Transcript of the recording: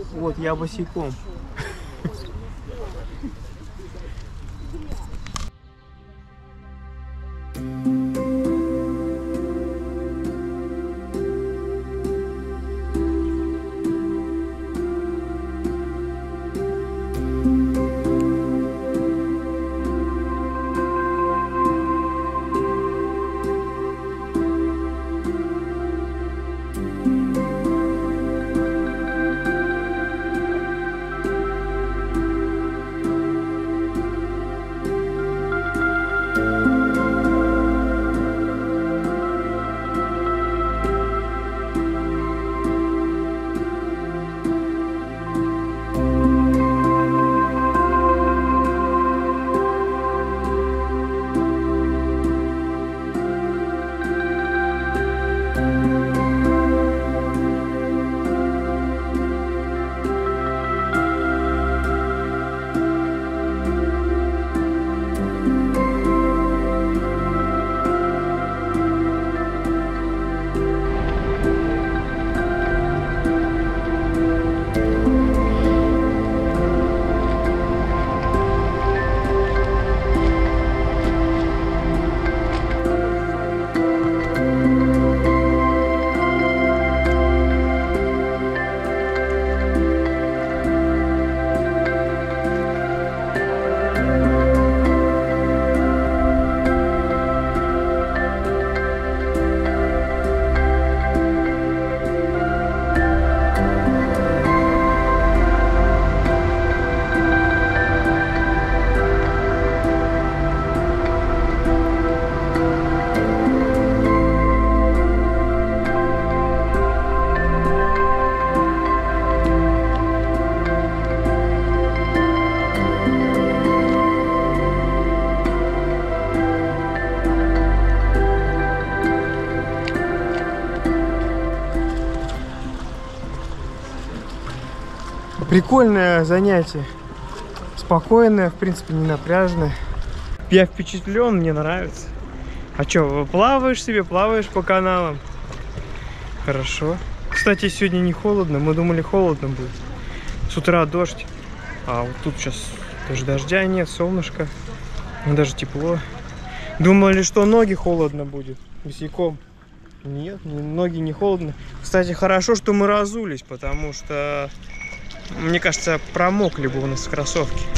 Вот, я босиком. Прикольное занятие. Спокойное, в принципе, не напряженное. Я впечатлен, мне нравится. А что, плаваешь себе, плаваешь по каналам? Хорошо. Кстати, сегодня не холодно. Мы думали, холодно будет. С утра дождь. А вот тут сейчас даже дождя нет, солнышко. Даже тепло. Думали, что ноги холодно будет. Босиком. Нет, ноги не холодно. Кстати, хорошо, что мы разулись, потому что, мне кажется, промокли бы у нас кроссовки.